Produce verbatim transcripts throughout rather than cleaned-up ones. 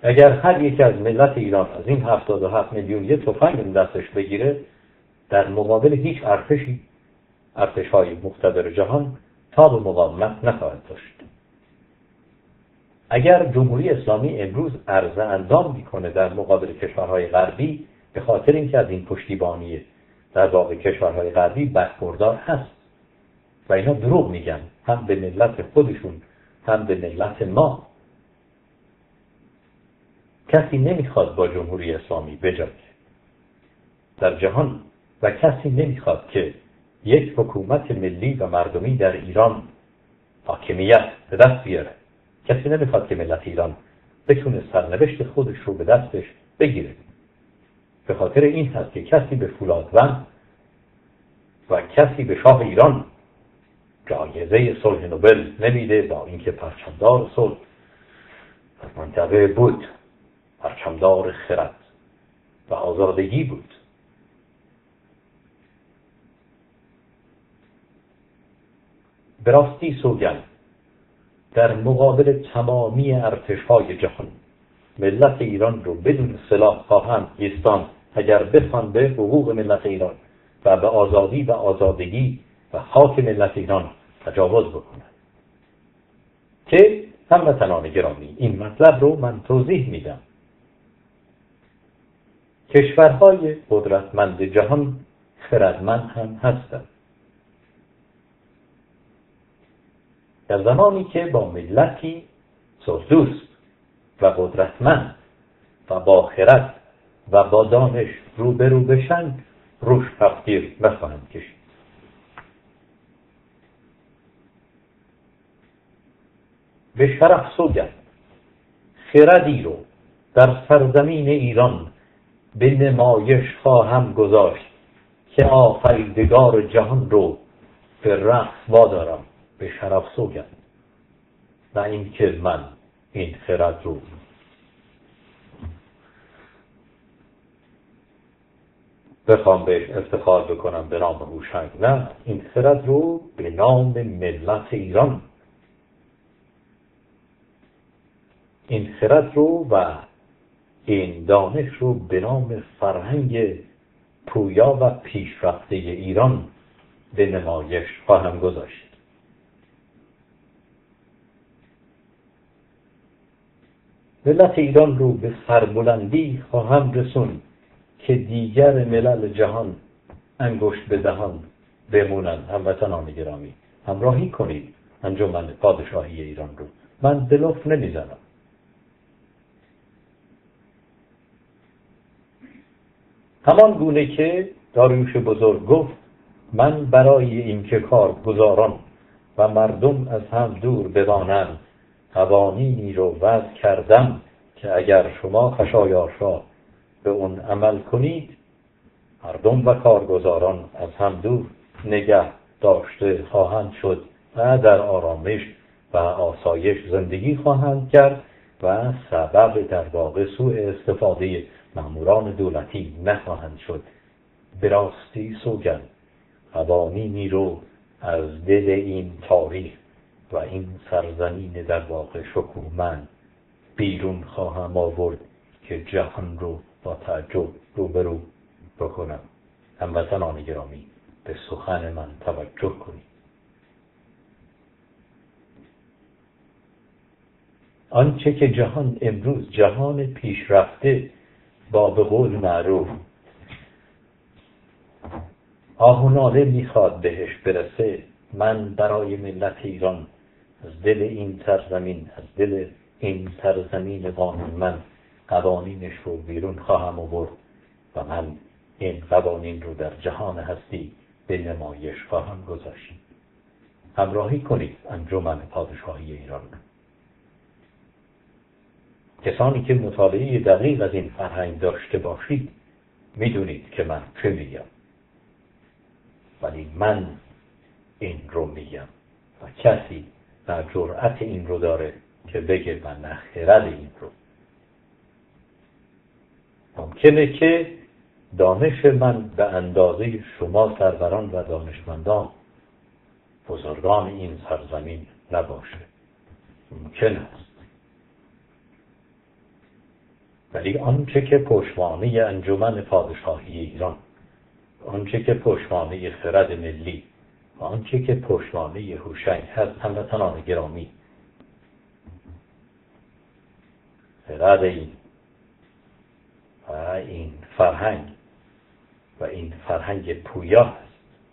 اگر هر یک از ملت ایران از این هفتاد و هفت میلیون یه تفنگ دستش بگیره، در مقابل هیچ ارتشی، ارتش‌های مقتدر جهان، تاب مقاومت نخواهد داشت. اگر جمهوری اسلامی امروز عرض اندام میکنه در مقابل کشورهای غربی، به خاطر اینکه از این پشتیبانی در واقع کشورهای غربی برخوردار هست و اینا دروغ میگن، هم به ملت خودشون هم به ملت ما. کسی نمیخواد با جمهوری اسلامی بجنگه در جهان و کسی نمیخواد که یک حکومت ملی و مردمی در ایران حاکمیت به دست بیاره. کسی نمیخواد که ملت ایران بتونه سرنوشت خودش رو به دستش بگیره. به خاطر این هست که کسی به فولادوند و کسی به شاه ایران جایزه صلح نوبل نمیده، با اینکه پرچمدار صلح از منطقه بود، پرچمدار خرد و آزادگی بود. به راستی سوگند در مقابل تمامی ارتش‌های جهان ملت ایران رو بدون سلاح خواهند ایستان اگر بخوان به حقوق ملت ایران و به آزادی و آزادگی و خاک ملت ایران تجاوز بکنند. که هموطنان گرامی، این مطلب رو من توضیح میدم. کشورهای قدرتمند جهان خردمند هم هستند. در زمانی که با ملتی صلح‌دوست و قدرتمند و با خرد و با دانش روبرو بشن، روش تفکیر نخواهند کشید. به شرف سوگند خردی رو در سرزمین ایران به نمایش خواهم گذاشت که آفریدگار جهان رو به رقص وادارم. به شرف سوگند و این که من این خرد رو بخوام بهش افتخار بکنم به نام هوشنگ، نه، این خرد رو به نام ملت ایران، این خرد رو و این دانش رو به نام فرهنگ پویا و پیشرفته ایران به نمایش خواهم گذاشت. ملت ایران رو به سربلندی خواهم رسون که دیگر ملل جهان انگشت به دهان بمونند. هموطنان گرامی، همراهی کنید انجمن پادشاهی ایران رو. من دلف نمیزنم. همان گونه که داریوش بزرگ گفت، من برای این که کار گزاران و مردم از هم دور بمانند قوانینی رو وضع کردم که اگر شما خشایارشا به اون عمل کنید، مردم و کارگزاران از هم دور نگه داشته خواهند شد و در آرامش و آسایش زندگی خواهند کرد و سبب در واقع سوء استفاده ماموران دولتی نخواهند شد. به راستی سوگند قوانینی رو از دل این تاریخ و این سرزمین در واقع شکوهمند بیرون خواهم آورد که جهان رو با تعجب روبرو بکنم. هموطنان گرامی، به سخن من توجه کنید. آنچه که جهان امروز جهان پیشرفته با به قول معروف آه و ناله میخواد بهش برسه، من برای ملت ایران از دل این سرزمین، از دل این سرزمین قانونمند قوانینش رو بیرون خواهم آورد و من این قوانین رو در جهان هستی به نمایش خواهم گذاشت. همراهی کنید انجمن پادشاهی ایران. کسانی که مطالعه دقیق از این فرهنگ داشته باشید میدونید که من چه میگم، ولی من این رو میگم و کسی نه جرأت این رو داره که بگه من نه خرد این رو. ممکنه که دانش من به اندازه شما سروران و دانشمندان بزرگان این سرزمین نباشه، ممکن است، ولی آنچه که پشتوانه انجمن پادشاهی ایران، آنچه که پشتوانه خرد ملی و آنچه که پشتوانه هوشنگ هست، هموطنان گرامی، خرد این و این فرهنگ و این فرهنگ پویا هست.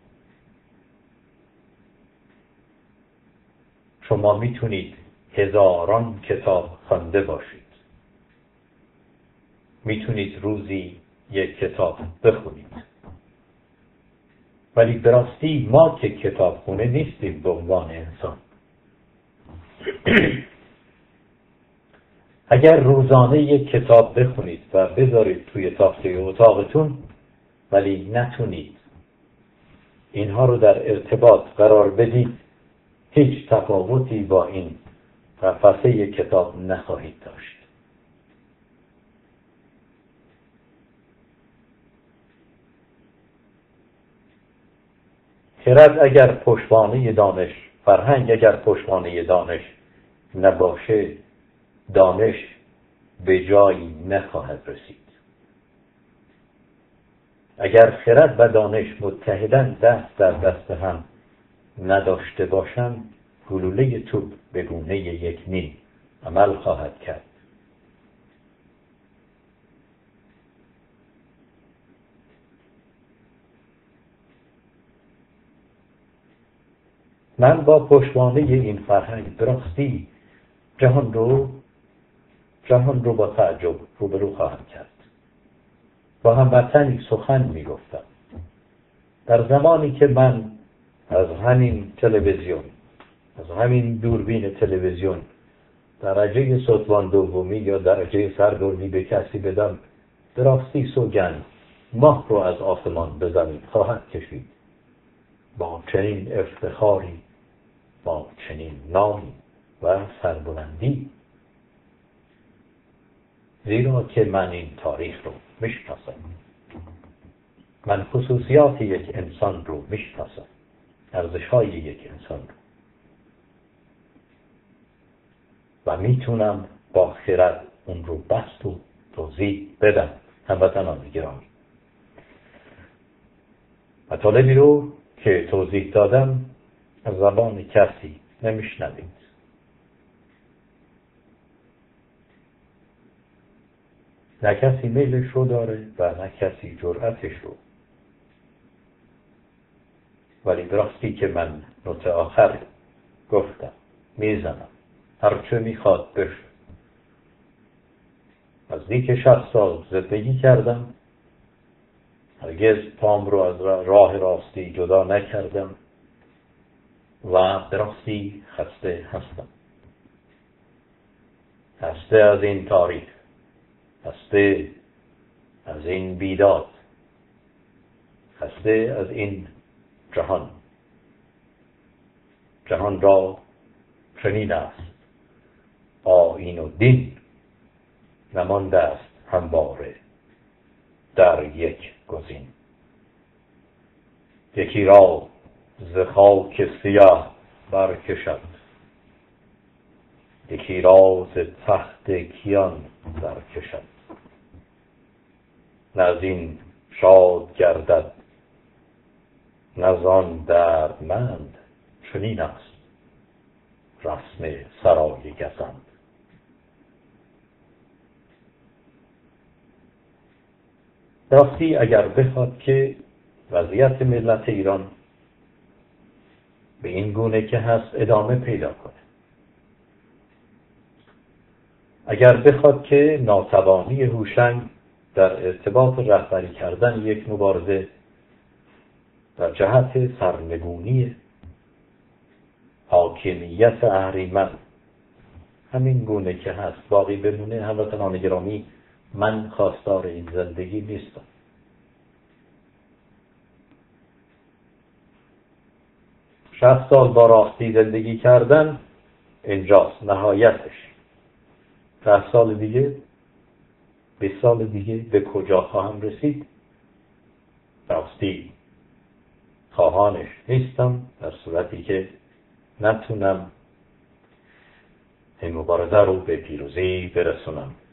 شما میتونید هزاران کتاب خوانده باشید، میتونید روزی یک کتاب بخونید، ولی به راستی ما که کتاب خونه نیستیم به عنوان انسان. اگر روزانه یک کتاب بخونید و بذارید توی تاقچه اتاقتون، ولی نتونید اینها رو در ارتباط قرار بدید، هیچ تفاوتی با این قفسه کتاب نخواهید داشت. خرد اگر پشتوانه دانش، فرهنگ اگر پشتوانه دانش نباشه، دانش به جایی نخواهد رسید. اگر خرد و دانش متحداً دست در دست هم نداشته باشند، گلوله توپ به گونه یک نیم عمل خواهد کرد. من با پشتوانه این فرهنگ براستی جهان رو جهان رو با تعجب روبرو خواهم کرد. با هموطنی سخن می گفتم. در زمانی که من از همین تلویزیون، از همین دوربین تلویزیون درجه ستوان دومی یا درجه سرگرمی به کسی بدم، براستی سوگند ماه رو از آسمان به زمین خواهد کشید، با چنین افتخاری، با چنین نامی و سربلندی، زیرا که من این تاریخ رو میشناسم. من خصوصیات یک انسان رو میشناسم، ارزش‌های یک انسان رو، و میتونم با خرد اون رو بست و توضیح بدم. هموطنان گرامی، مطالبی رو که توضیح دادم از زبان کسی نمیشنوید. نه کسی میلش رو داره و نه کسی جرأتش رو. ولی درستی که من نوت آخر گفتم، میزنم هرچه میخواد بشه. از دیگه شصت سال زندگی کردم، هرگز پام رو از راه راستی جدا نکردم و درستی خسته هستم. خسته از این تاریخ، خسته از این بیداد، خسته از این جهان. جهان را چنین است، آیین و دین نمانده است همواره در یک گزین. یکی را ز خاک سیاه برکشد، یکی را ز تخت کیان برکشد. نه از این شاد گردد نه زان دردمند، چنین است رسم سرای گزند. راستی اگر بخواد که وضعیت ملت ایران به این گونه که هست ادامه پیدا کنه، اگر بخواد که ناتوانی هوشنگ در ارتباط رهبری کردن یک مبارزه در جهت سرنگونی حاکمیت اهریمن همین گونه که هست باقی بمونه، هموطنان گرامی، من خواستار این زندگی نیستم. شصت سال با راستی زندگی کردن اینجاست نهایتش. ده سال دیگه، بیست سال دیگه به کجا خواهم رسید؟ راستی خواهانش نیستم، در صورتی که نتونم این مبارزه رو به پیروزی برسونم.